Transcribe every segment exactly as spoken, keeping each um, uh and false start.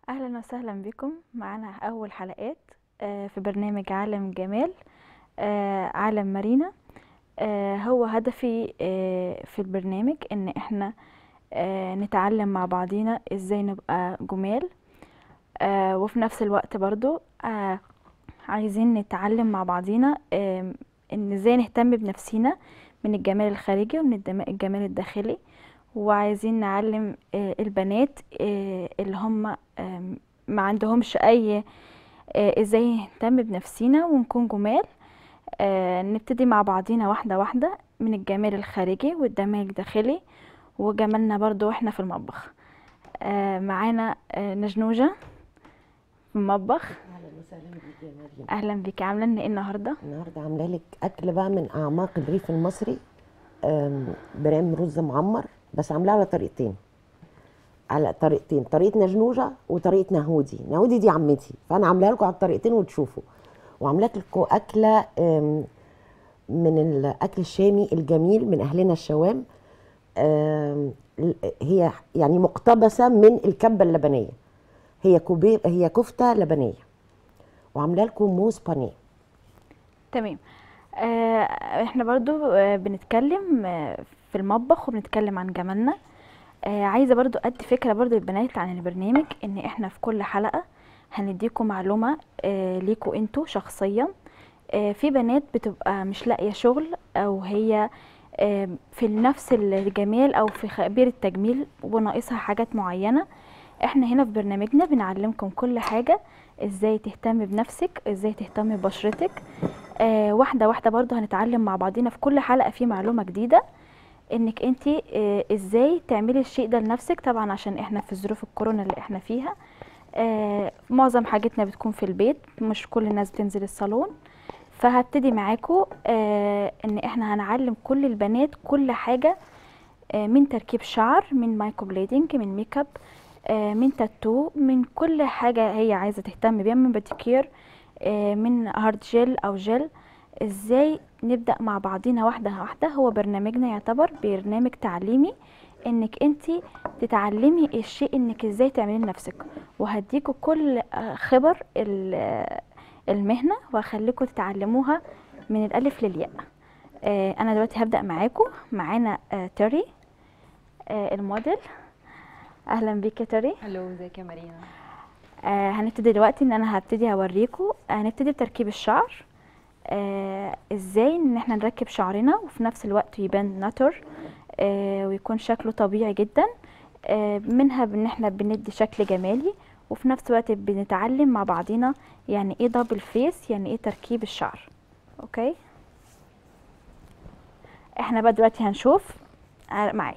أهلا وسهلا بكم معنا أول حلقات آه، في برنامج عالم جمال آه، عالم مارينا. آه، هو هدفي آه، في البرنامج إن إحنا آه، نتعلم مع بعضينا إزاي نبقى جمال. آه، وفي نفس الوقت برضو آه، عايزين نتعلم مع بعضينا آم، إن إزاي نهتم بنفسينا من الجمال الخارجي ومن الدم- الجمال الداخلي. وعايزين نعلم آه، البنات آه، اللي هم آم، ما عندهمش اي آه، ازاي نهتم بنفسينا ونكون جمال. آه، نبتدي مع بعضينا واحدة واحدة من الجمال الخارجي والجمال الداخلي وجمالنا برضو واحنا في المطبخ. آه، معانا آه، نجنوجة في المطبخ. اهلا وسهلا بيك يا مريم. اهلا بيك، عاملة لنا ايه النهاردة؟ النهارده عامله لك اكل بقى من اعماق الريف المصري. أم، برام رز معمر، بس عاملاه على طريقتين. على طريقتين، طريقه نجنوجه وطريقه نهودي. نهودي دي عمتي، فانا عاملاها لكم على الطريقتين وتشوفوا. وعامله لكم اكله أم، من الاكل الشامي الجميل من اهلنا الشوام. أم، هي يعني مقتبسه من الكبه اللبنيه. هي كوبي هي كفته لبنيه. وعامله لكم موز بانيه. تمام. آه، احنا برضو آه، بنتكلم آه، في المطبخ وبنتكلم عن جمالنا. آه، عايزة برضو أدي فكرة برضو للبنات عن البرنامج إن إحنا في كل حلقة هنديكم معلومة آه، ليكوا انتوا شخصيا. آه، في بنات بتبقى مش لاقية شغل أو هي آه، في نفس الجمال أو في خبير التجميل وناقصها حاجات معينة. احنا هنا في برنامجنا بنعلمكم كل حاجة، ازاي تهتم بنفسك، ازاي تهتم ببشرتك. آه، واحدة واحدة برضو هنتعلم مع بعضنا في كل حلقة في معلومة جديدة انك انتي آه، ازاي تعملي الشيء ده لنفسك، طبعا عشان احنا في ظروف الكورونا اللي احنا فيها. آه، معظم حاجتنا بتكون في البيت، مش كل الناس بتنزل الصالون. فهبتدي معاكم آه، ان احنا هنعلم كل البنات كل حاجة، آه، من تركيب شعر، من مايكرو بليدنج، من ميك اب، آه، من تاتو، من كل حاجة هي عايزة تهتم بيها، من باديكير، آه، من هارد جel او جل. ازاي نبدأ مع بعضينا واحدة واحدة. هو برنامجنا يعتبر برنامج تعليمي، انك انتي تتعلمي الشيء انك ازاي تعملي لنفسك. وهديكوا كل آه، خبر ال- آه، المهنة وهخليكوا تتعلموها من الألف للياء. آه، انا دلوقتي هبدأ معاكم. معانا آه، تري آه، الموديل. اهلا بيك يا تري. الو، ازيك يا مارينا؟ آه، هنبتدي دلوقتي ان انا هبتدي هوريكم. هنبتدي بتركيب الشعر. آه، ازاي ان احنا نركب شعرنا وفي نفس الوقت يبان ناتور آه، ويكون شكله طبيعي جدا. آه، منها ان احنا بندي شكل جمالي وفي نفس الوقت بنتعلم مع بعضينا يعني ايه دبل فيس، يعني ايه تركيب الشعر. اوكي، احنا بقى دلوقتي هنشوف ع- معايا.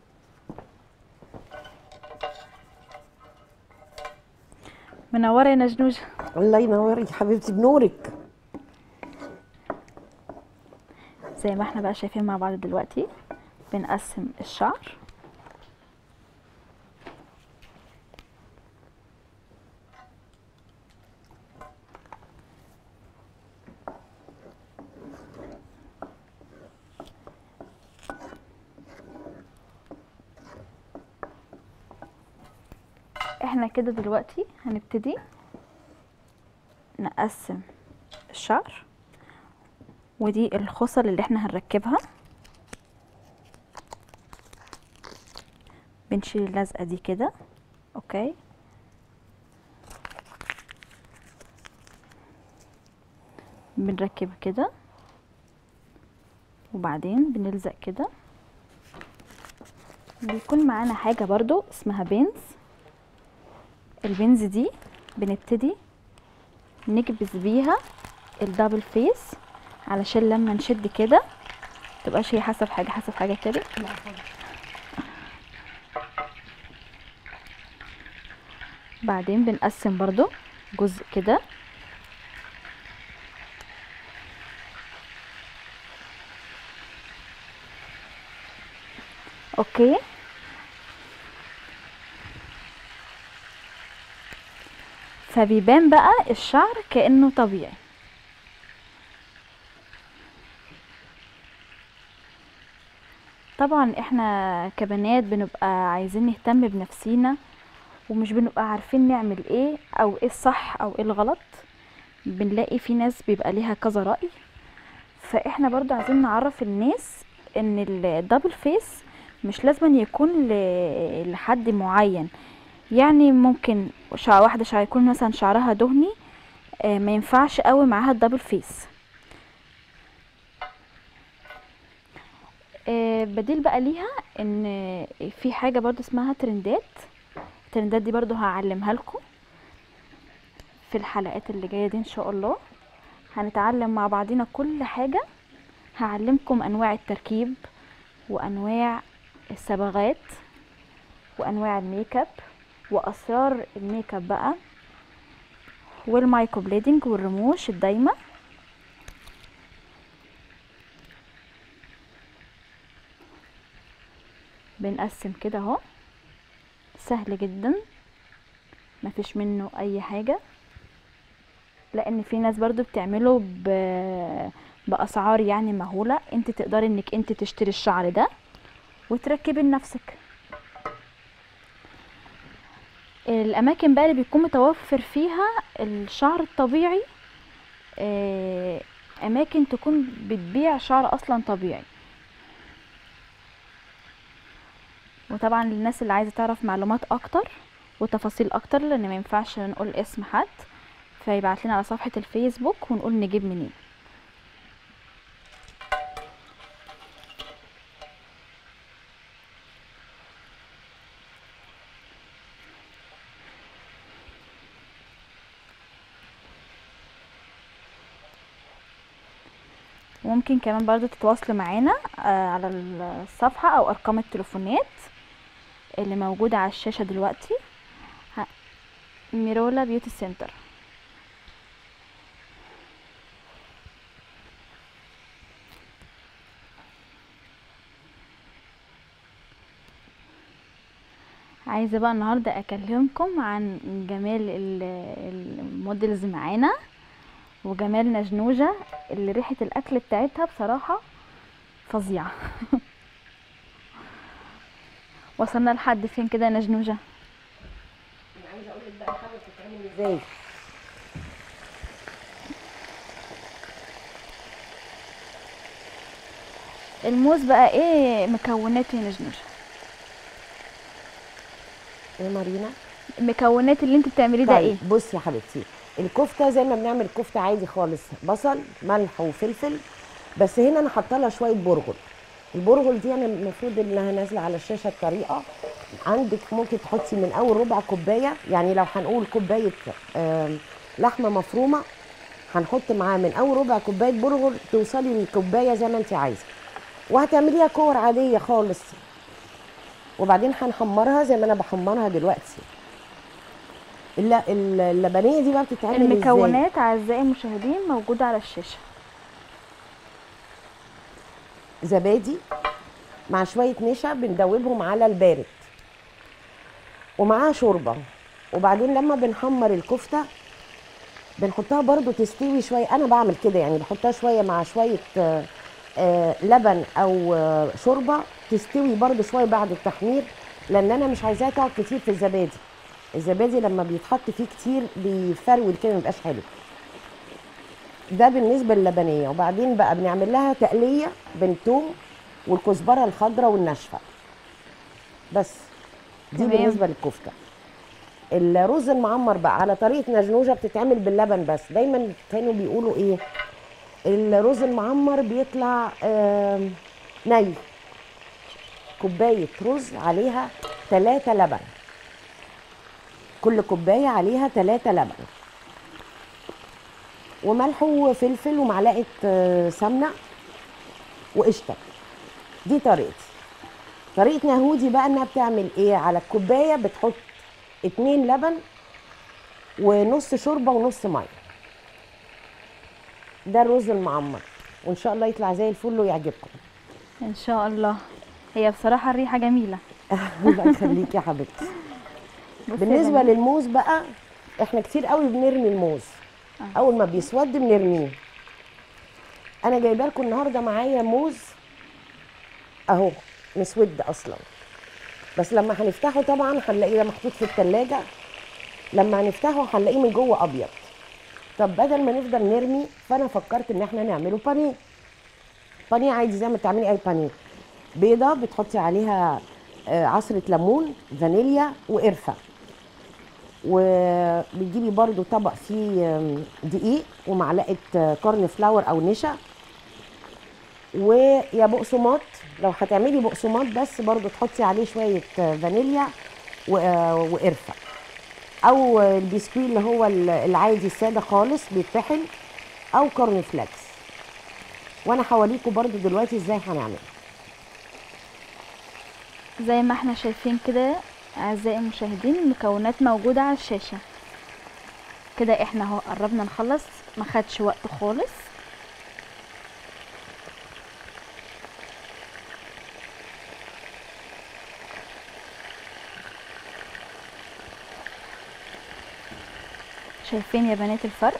منوره يا نجنوج. الله ينورك يا حبيبتي، بنورك. زي ما احنا بقى شايفين مع بعض دلوقتي بنقسم الشعر. احنا كده دلوقتي هنبتدي نقسم الشعر، ودي الخصل اللي احنا هنركبها. بنشيل اللزقة دي كده. اوكي، بنركب كده وبعدين بنلزق كده. بيكون معانا حاجة برضو اسمها بينز. البينز دي بنبتدي نكبس بيها الدبل فيس علشان لما نشد كده متبقاش هي حسب حاجة حسب حاجة كده. لا خالص. بعدين بنقسم برضو جزء كده. اوكي، فبيبان بقى الشعر كأنه طبيعي. طبعا احنا كبنات بنبقى عايزين نهتم بنفسينا ومش بنبقى عارفين نعمل ايه او ايه الصح او ايه الغلط. بنلاقي في ناس بيبقى ليها كذا رأي. فاحنا برضو عايزين نعرف الناس ان الدبل فيس مش لازم يكون ل- لحد معين. يعني ممكن شعر واحدة شعر يكون مثلا شعرها دهني، آه، ما ينفعش قوي معاها الدبل فيس. آه، بديل بقى ليها ان في حاجة برضو اسمها ترندات. الترندات دي برضو هعلمها لكم في الحلقات اللي جاية دي ان شاء الله. هنتعلم مع بعضينا كل حاجة. هعلمكم انواع التركيب وانواع الصبغات وانواع الميك اب واسرار الميك اب بقى، والمايكرو بليدنج والرموش الدايمة. بنقسم كده اهو، سهل جدا، مفيش منه اي حاجة. لان في ناس برضو بتعمله ب... باسعار يعني مهولة. انت تقدري انك انت تشتري الشعر ده وتركبي لنفسك. الاماكن بقى اللي بيكون متوفر فيها الشعر الطبيعي، آه، اماكن تكون بتبيع شعر اصلا طبيعي. وطبعا للناس اللي عايزه تعرف معلومات اكتر وتفاصيل اكتر، لان ما ينفعش نقول اسم حد، فيبعت لنا على صفحه الفيسبوك ونقول نجيب منين. وممكن كمان برضو تتواصلوا معانا آه، على الصفحه او ارقام التليفونات اللي موجوده على الشاشه دلوقتي. ه- ميرولا بيوتي سنتر. عايزه بقى النهارده اكلمكم عن جمال ال- الموديلز معانا وجمال نجنوجة اللي ريحه الاكل بتاعتها بصراحه فظيعه. وصلنا لحد فين كده يا نجنوجة؟ انا عايزه اقول لك بقى الحاجه بتتعمل ازاي. الموز بقى ايه مكوناته يا نجنوجة؟ يا مارينا، المكونات اللي انت بتعمليه ده ايه؟ طيب بصي يا حبيبتي، الكفته زي ما بنعمل كفته عادي خالص، بصل ملح وفلفل. بس هنا انا حاطه لها شويه برغل. البرغل دي انا المفروض انها نازله على الشاشه الطريقه. عندك ممكن تحطي من اول ربع كوبايه، يعني لو هنقول كوبايه آم، لحمه مفرومه، هنحط معاه من اول ربع كوبايه برغل توصلي للكوبايه زي ما انت عايزه. وهتعمليها كور عاديه خالص، وبعدين هنحمرها زي ما انا بحمرها دلوقتي. الل- الل- اللبنيه دي بقى بتتعمل ازاي؟ المكونات اعزائي المشاهدين موجودة على الشاشة. زبادي مع شويه نشا بندوبهم على البارد، ومعاها شوربه. وبعدين لما بنحمر الكفته بنحطها برضو تستوي شويه. انا بعمل كده يعني، بحطها شويه مع شويه آه، آه، لبن او آه، شوربه تستوي برضو شويه بعد التحمير، لان انا مش عايزاها تقعد كتير في الزبادي. الزبادي لما بيتحط فيه كتير بيفرول كده، مبيبقاش حلو. ده بالنسبه للبنيه. وبعدين بقى بنعمل لها تقليه بالثوم والكزبره الخضراء والناشفه. بس دي تمام. بالنسبه للكفته. الرز المعمر بقى على طريقه نجنوجه بتتعمل باللبن بس. دايما كانوا بيقولوا ايه، الرز المعمر بيطلع آم، ني. كوبايه رز عليها ثلاثة لبن، كل كوبايه عليها ثلاثة لبن، وملح وفلفل ومعلقه آه، سمنه وقشطه. دي طريقتي. طريقه نهودي بقى انها بتعمل ايه، على الكوبايه بتحط اتنين لبن ونص شوربه ونص ميه. ده الرز المعمر، وان شاء الله يطلع زي الفل ويعجبكم. ان شاء الله. هي بصراحة الريحة جميلة. الله يخليكي يا حبيبتي. بصي يا بالنسبه بنات. للموز بقى، احنا كتير قوي بنرمي الموز. آه. اول ما بيسود بنرميه. انا جايبه لكم النهارده معايا موز اهو مسود اصلا. بس لما هنفتحه طبعا هنلاقيه ده محطوط في التلاجة، لما هنفتحه هنلاقيه من جوه ابيض. طب بدل ما نفضل نرمي، فانا فكرت ان احنا نعمله بانيه. بانيه عادي زي ما بتعملي اي بانيه. بيضه بتحطي عليها آه، عصره ليمون، فانيليا وقرفه، وبتجيبي برضو طبق فيه آم، دقيق ومعلقه آه، كورن فلاور او نشا، ويا بقسماط. لو هتعملي بقسماط بس برضو تحطي عليه شويه آه، فانيليا و- آه، وقرفه، او البسكويت اللي هو ال- العادي الساده خالص بيتطحن، او كورن فلاكس. وانا هوريكم برضو دلوقتي ازاي هنعمل. زي ما احنا شايفين كده اعزائي المشاهدين، المكونات موجودة على الشاشة. كده احنا اهو قربنا نخلص، ما خدش وقت خالص. شايفين يا بنات الفرق؟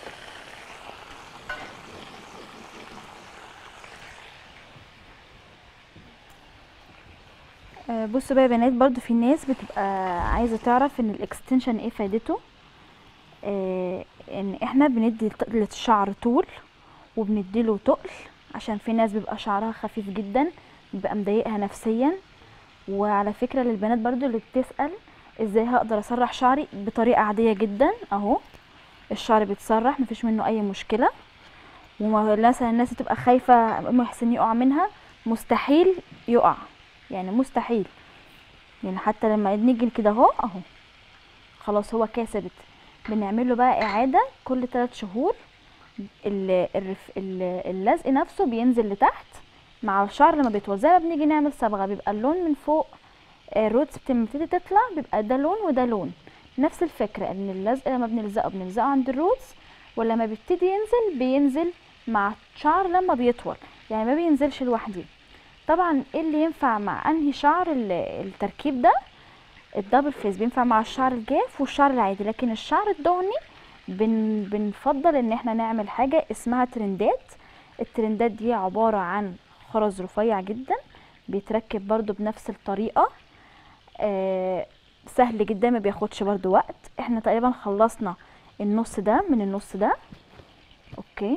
آه، بصوا بقى يا بنات، برضو في ناس بتبقى عايزة تعرف ان الاكستنشن ايه فايدته. آه، ان احنا بندي ط- للشعر طول وبنديله تقل، عشان في ناس بيبقى شعرها خفيف جدا، بيبقى مضايقها نفسيا. وعلى فكرة للبنات برضو اللي بتسأل ازاي هقدر اسرح شعري بطريقة عادية جدا، اهو الشعر بيتسرح مفيش منه اي مشكلة. ومثلا الناس تبقى خايفة محسن يقع منها، مستحيل يقع، يعني مستحيل. يعني حتى لما نيجي كده اهو اهو خلاص هو كاسبت. بنعمله بقى اعادة كل ثلاث شهور. ال- الرف- ال- اللزق نفسه بينزل لتحت مع الشعر لما بيطول، زي ما بنيجي نعمل صبغة بيبقى اللون من فوق. آه، الروتس بتبتدي تطلع بيبقى ده لون وده لون. نفس الفكرة ان اللزق لما بنلزقه بنلزقه عند الروتس، ولما بيبتدي ينزل بينزل مع الشعر لما بيطول، يعني ما بينزلش لوحده. طبعا ايه اللي ينفع مع انهي شعر؟ ال- التركيب ده الدبل فيس بينفع مع الشعر الجاف والشعر العادي، لكن الشعر الدهني بن بنفضل ان احنا نعمل حاجة اسمها ترندات. الترندات دي عبارة عن خرز رفيع جدا، بيتركب برضو بنفس الطريقة. آه سهل جدا، ما بياخدش برضو وقت. احنا تقريبا خلصنا النص ده من النص ده. اوكي،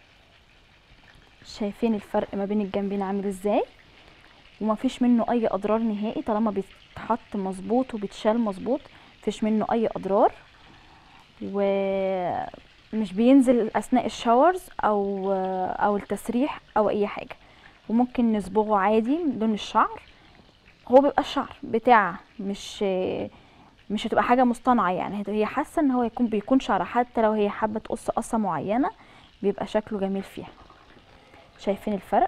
شايفين الفرق ما بين الجنبين عامل ازاي؟ ومفيش منه اي اضرار نهائي طالما بيتحط مظبوط وبيتشال مظبوط، مفيش منه اي اضرار. ومش بينزل اثناء الشاورز او او التسريح او اي حاجه. وممكن نصبغه عادي لون الشعر، هو بيبقى الشعر بتاع مش مش هتبقى حاجه مصطنعه، يعني هي حاسه ان هو يكون بيكون شعر، حتى لو هي حابه تقص قصه معينه بيبقى شكله جميل فيها. شايفين الفرق؟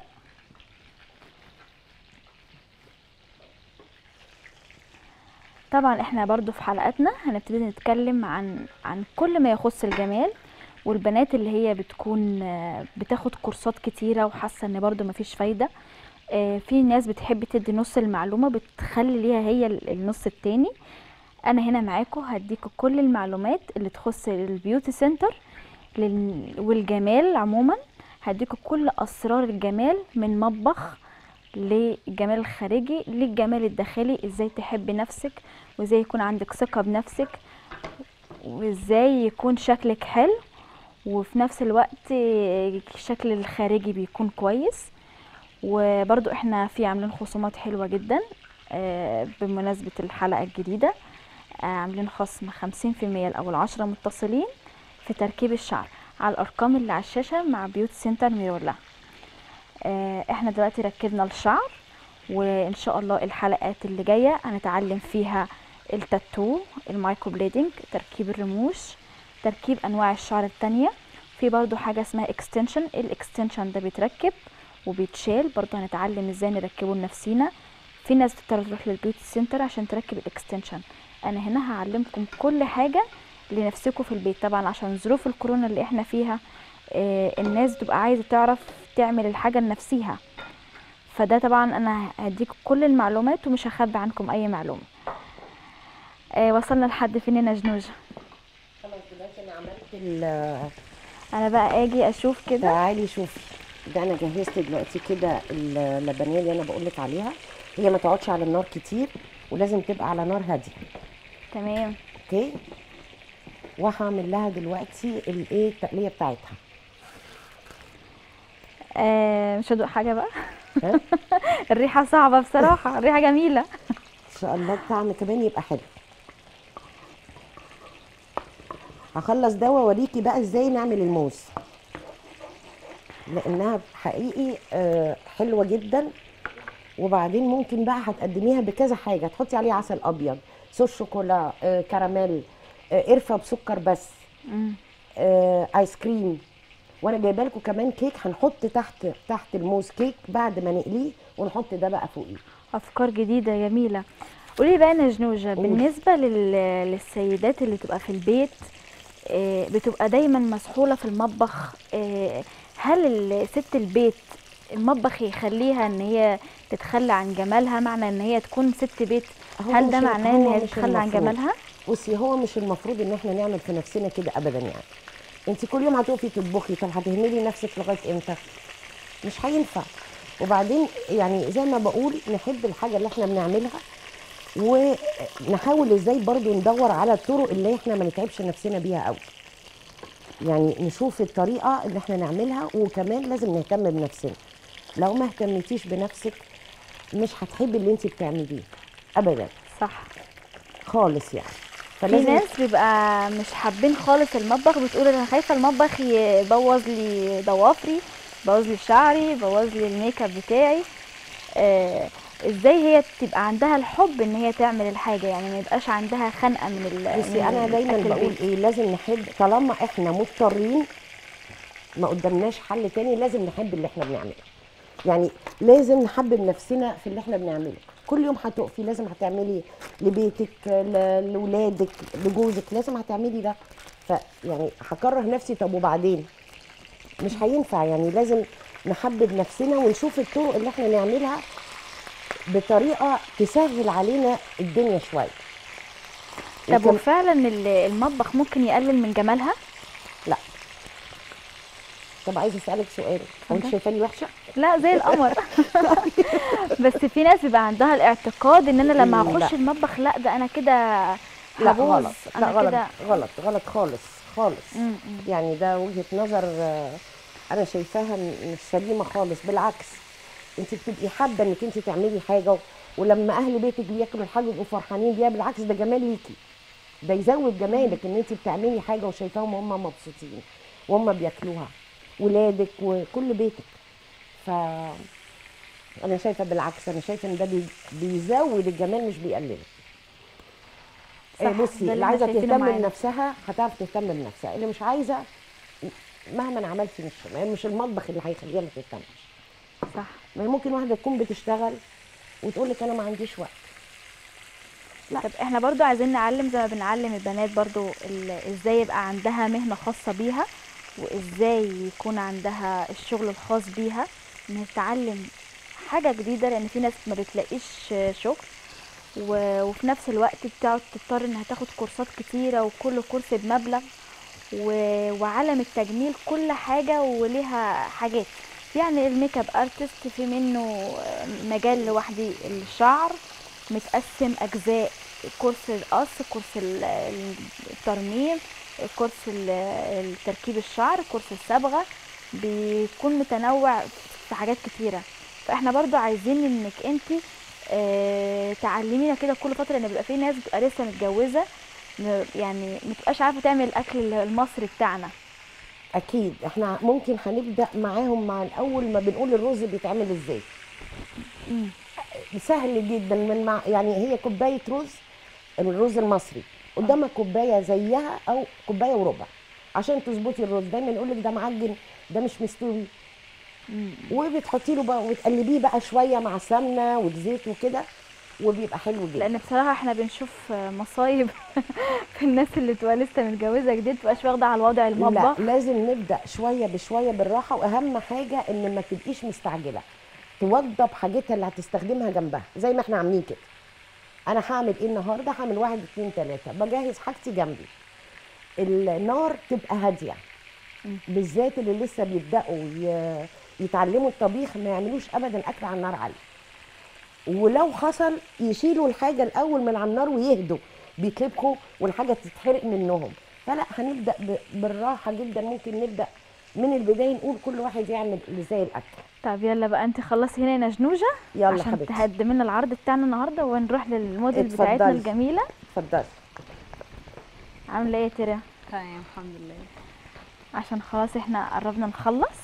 طبعا احنا برضو في حلقاتنا هنبتدي نتكلم عن عن كل ما يخص الجمال. والبنات اللي هي بتكون آه، بتاخد كورسات كتيرة وحاسة ان برضو مفيش فايدة، آه، في ناس بتحب تدي نص المعلومة بتخلي ليها هي ال- النص التاني. انا هنا معاكم هديكم كل المعلومات اللي تخص البيوتي سنتر لل- والجمال عموما. هديكم كل اسرار الجمال، من مطبخ للجمال الخارجي للجمال الداخلي، ازاي تحبي نفسك وازاي يكون عندك ثقة بنفسك وازاي يكون شكلك حلو وفي نفس الوقت الشكل الخارجي بيكون كويس. وبرضو احنا في عاملين خصومات حلوة جدا آه، بمناسبة الحلقة الجديدة. آه، عاملين خصم خمسين في المية لأول عشرة متصلين في تركيب الشعر على الأرقام اللي على الشاشة مع بيوت سنتر ميرولا. آه، احنا دلوقتي ركبنا الشعر، وان شاء الله الحلقات اللي جايه هنتعلم فيها التاتو، المايكرو بليدنج، تركيب الرموش، تركيب انواع الشعر التانية. في برضو حاجه اسمها اكستنشن، الاكستنشن ده بيتركب وبيتشال، برضو هنتعلم ازاي نركبه لنفسينا. في ناس بتضطر تروح للبيوتي سنتر عشان تركب الاكستنشن. انا هنا هعلمكم كل حاجه لنفسكم في البيت، طبعا عشان ظروف الكورونا اللي احنا فيها. آه، الناس بتبقى عايزه تعرف تعمل الحاجه لنفسها، فده طبعا انا هديكم كل المعلومات ومش هخبي عنكم اي معلومه. آه وصلنا لحد فين يا نجنوجه؟ خلاص دلوقتي انا عملت ال- انا بقى اجي اشوف كده. تعالي شوفي. ده انا جهزت دلوقتي كده اللبنيه اللي انا بقول لك عليها. هي ما تقعدش على النار كتير، ولازم تبقى على نار هاديه. تمام. اوكي. وهعمل لها دلوقتي الايه التقليه بتاعتها. آه مش هدوق حاجه بقى. ها الريحه صعبه بصراحه، الريحه جميله. ان شاء الله الطعم كمان يبقى حلو. هخلص ده واوريكي بقى ازاي نعمل الموز، لانها حقيقي آه، حلوه جدا. وبعدين ممكن بقى هتقدميها بكذا حاجه، تحطي عليه عسل ابيض، صوص شوكولا، آه، كراميل، آه، قرفه بسكر بس، مم. آه، ايس كريم. وانا جايبه لكم كمان كيك، هنحط تحت تحت الموز كيك بعد ما نقليه، ونحط ده بقى فوقيه. افكار جديده جميله. قولي بقى يا نجنوجه، قولي. بالنسبه لل... للسيدات اللي تبقى في البيت، آه، بتبقى دايما مسحوله في المطبخ، آه، هل ال- ست البيت المطبخ يخليها ان هي تتخلى عن جمالها، معنى ان هي تكون ست بيت؟ هو هل ده مش معناه ان هو هي مش تتخلى عن المفروض. جمالها؟ بصي، هو مش المفروض ان احنا نعمل في نفسنا كده ابدا يعني. انت كل يوم هتقفي تطبخي، طب هتهملي نفسك لغايه امتى؟ مش هينفع. وبعدين يعني زي ما بقول، نحب الحاجه اللي احنا بنعملها، ونحاول ازاي برضو ندور على الطرق اللي احنا ما نتعبش نفسنا بيها قوي. يعني نشوف الطريقه اللي احنا نعملها، وكمان لازم نهتم بنفسنا. لو ما اهتمتيش بنفسك مش هتحبي اللي انت بتعمليه ابدا صح. خالص يعني. في فلازم. ناس بيبقى مش حابين خالص المطبخ، بتقول انا خايفه المطبخ يبوظ لي ضوافري، يبوظ لي شعري، يبوظ لي الميك اب بتاعي. آه ازاي هي تبقى عندها الحب ان هي تعمل الحاجه، يعني ما يبقاش عندها خنقه من ال بصي، من انا دايما الاكل بقول البيت؟ ايه، لازم نحب. طالما احنا مضطرين، ما قدامناش حل تاني، لازم نحب اللي احنا بنعمله. يعني لازم نحبب نفسنا في اللي احنا بنعمله. كل يوم هتقفي لازم هتعملي لبيتك، ل- لولادك، لجوزك، لازم هتعملي ده. فيعني هكره نفسي، طب وبعدين؟ مش هينفع يعني. لازم نحبب نفسنا ونشوف الطرق اللي احنا نعملها بطريقه تسهل علينا الدنيا شويه. طب وكم. وفعلا ال- المطبخ ممكن يقلل من جمالها؟ لا. طب عايزه اسالك سؤال، هو انت اتفضل. شايفاني وحشه؟ لا زي القمر. بس في ناس بيبقى عندها الاعتقاد ان انا لما لا هخش المطبخ، لا ده انا كده لا هبوظ، غلط، لا انا غلط كده. غلط غلط خالص خالص. م- م. يعني ده وجهة نظر آه، انا شايفاها م- مش سليمة خالص. بالعكس، انت بتبقي حابة انك انت تعملي حاجة، و- ولما اهل بيتك بياكلوا الحاجة يبقوا فرحانين بيها. بالعكس، ده جمال ليكي، ده يزود جمالك ان انت بتعملي حاجة وشايفاهم هم مبسوطين وهم بياكلوها، ولادك وكل بيتك. ف انا شايفة بالعكس، انا شايفة ان ده بي- بيزود الجمال مش بيقلله. إيه، صح، بصي، ده اللي اللي احنا عايزه شايفينه تهتم معانا. بنفسها هتعرف تهتم بنفسها، اللي مش عايزه مهما عملتي مش يعني مش المطبخ اللي هيخليها ما تهتمش. صح. ما هي ممكن واحده تكون بتشتغل وتقول لك انا ما عنديش وقت. لا. طب احنا برضو عايزين نعلم زي ما بنعلم البنات برضو ال- ازاي يبقى عندها مهنة خاصة بيها، وازاي يكون عندها الشغل الخاص بيها، ان تتعلم حاجة جديدة، لان في ناس ما بتلاقيش شغل، و- وفي نفس الوقت بتقعد تضطر انها تاخد كورسات كتيرة، وكل كورس بمبلغ، و- وعالم التجميل كل حاجة وليها حاجات. يعني الميك اب ارتست في منه مجال لوحدي، الشعر متقسم اجزاء، كورس القص، كورس ال- ال- الترميم، كورس ال- التركيب الشعر، كورس الصبغة، بيكون متنوع في حاجات كتيرة. فاحنا برضو عايزين انك انتي آه، تعلمينا كده كل فترة، ان بيبقى في ناس بتبقى لسه متجوزة، م- يعني ما تبقاش عارفة تعمل الاكل المصري بتاعنا. اكيد احنا ممكن هنبدا معاهم مع الاول ما بنقول الرز بيتعمل ازاي. مم. سهل جدا. من مع يعني هي كوبايه رز، الرز المصري، قدامك كوبايه زيها او كوبايه وربع عشان تظبطي الرز. دايما يقول لك ده معجن، ده مش مستوي. مم. وبتحطي له بقى وتقلبيه بقى شويه مع سمنه وزيت وكده، وبيبقى حلو جدا. لان بصراحة احنا بنشوف مصايب في الناس اللي تبقى لسه متجوزة جديد، متبقاش واخدة على وضع لا، المطبخ. لازم نبدا شويه بشويه بالراحه، واهم حاجه ان ما تبقيش مستعجله. توضب حاجتها اللي هتستخدمها جنبها زي ما احنا عاملين كده. انا هعمل ايه النهارده؟ هعمل واحد اتنين تلاته، بجهز حاجتي جنبي. النار تبقى هاديه، مم. بالذات اللي لسه بيبداوا ي- يتعلموا الطبيخ، ما يعملوش ابدا اكل على النار عاليه. ولو حصل يشيلوا الحاجه الاول من على النار ويهدوا، بيتلبخوا والحاجه تتحرق منهم. فلا هنبدا ب- بالراحه جدا، ممكن نبدا من البدايه نقول كل واحد يعمل ازاي الاكل. طب يلا بقى انت خلصي هنا يا نجنوجه يلا عشان حبيبتي. تهدمي لنا العرض بتاعنا النهارده ونروح للموديل بتاعتنا اتفضلي الجميله. اتفضلي. عامله ايه يا ترى؟ تمام الحمد لله. عشان خلاص احنا قربنا نخلص.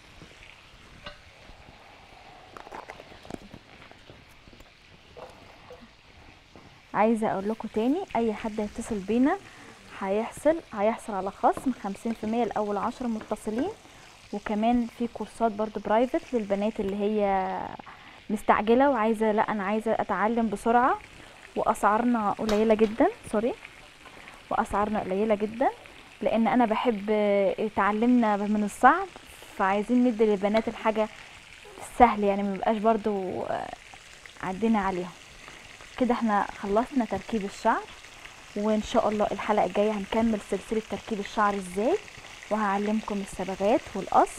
عايزه اقول لكم تاني، اي حد هيتصل بينا هيحصل هيحصل على خصم خمسين في المية لاول عشرة متصلين، وكمان في كورسات برضو برايفت للبنات اللي هي مستعجله وعايزه، لا انا عايزه اتعلم بسرعه، واسعارنا قليله جدا. سوري، واسعارنا قليله جدا لان انا بحب تعلمنا من الصعب، فعايزين ندي للبنات الحاجه السهل يعني، ما يبقاش برضو عدينا عليهم. كده احنا خلصنا تركيب الشعر، وان شاء الله الحلقه الجايه هنكمل سلسله تركيب الشعر ازاي، وهعلمكم الصبغات والقص.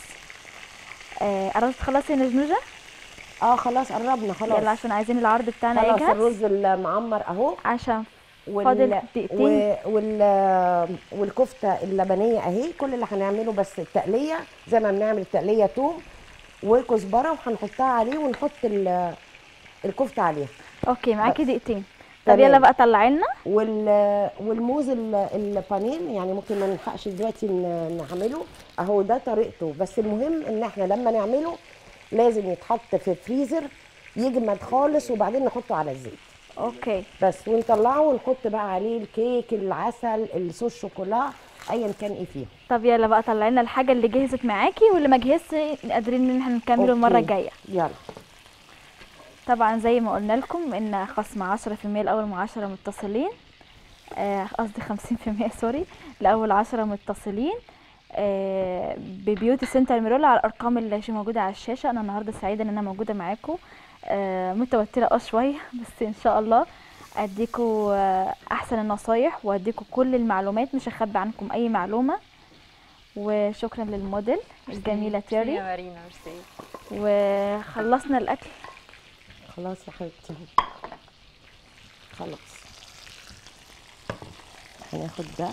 آه قربت تخلصي يا نجنوجه؟ اه خلاص قربنا خلاص. يلا عشان عايزين العرض بتاعنا خلاص يجهز، الرز المعمر اهو، عشان وال... فاضل دقيقتين. و... وال... والكفته اللبنيه اهي. كل اللي هنعمله بس التقليه زي ما بنعمل التقليه توم وكزبره، وهنحطها عليه ونحط ال... الكفته عليها. اوكي معاكي بس. دقيقتين. طب تمام. يلا بقى طلعي لنا. وال... والموز ال- البانين يعني ممكن ما نلحقش دلوقتي ن- نعمله اهو، ده طريقته. بس المهم ان احنا لما نعمله لازم يتحط في فريزر يجمد خالص، وبعدين نحطه على الزيت اوكي بس، ونطلعه ونحط بقى عليه الكيك، العسل، الصوص شوكولا، ايا كان ايه فيه. طب يلا بقى طلعي لنا الحاجه اللي جهزت معاكي، واللي ما جهزش قادرين ان احنا نكمله المره أوكي. الجايه. يلا. طبعا زي ما قلنا لكم ان خصم عشرة في المية لاول ما عشرة متصلين، آه، قصدي خمسين في المية سوري، لاول عشرة متصلين آه، ببيوتي سنتر ميرولا على الارقام اللي شي موجوده على الشاشه. انا النهارده سعيده ان انا موجوده معاكم، آه، متوتره اه شويه بس ان شاء الله اديكوا آه، احسن النصايح واديكوا كل المعلومات، مش هخبي عنكم اي معلومه. وشكرا للموديل الجميله ميرسي يا تيري، مارينا، ميرسي. وخلصنا الاكل. خلاص يا حبيبتي خلاص. هناخد ده.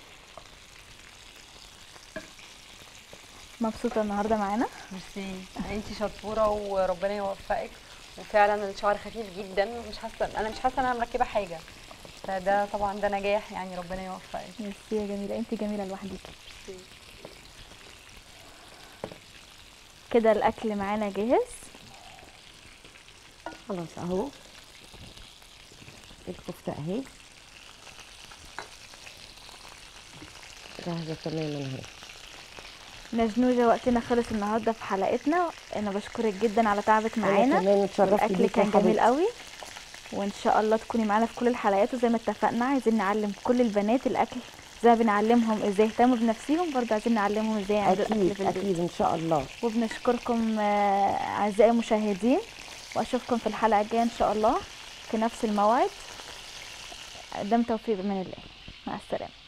مبسوطه النهارده معانا. ميرسي، انت شطوره وربنا يوفقك. وفعلا الشعر خفيف جدا، مش حاسه انا مش حاسه ان انا مركبه حاجه، فده طبعا ده نجاح يعني، ربنا يوفقك. ميرسي يا جميله، انت جميله لوحدك. ميرسي. كده الاكل معانا جاهز. خلاص اهو الكفته اهي جاهزه تماما اهي. نجنوجة وقتنا خلص النهارده في حلقتنا، انا بشكرك جدا على تعبك انا معانا. كمان اتشرفت الاكل بيكي يا كان جميل حبيبتي. قوي، وان شاء الله تكوني معانا في كل الحلقات. وزي ما اتفقنا عايزين نعلم كل البنات الاكل، زي ما بنعلمهم ازاي يهتموا بنفسهم، برضه عايزين نعلمهم ازاي يعملوا الاكل اكيد في البيت. اكيد ان شاء الله. وبنشكركم آه، اعزائي المشاهدين، واشوفكم في الحلقه الجايه ان شاء الله في نفس الموعد. دام توفيق من الله، مع السلامه.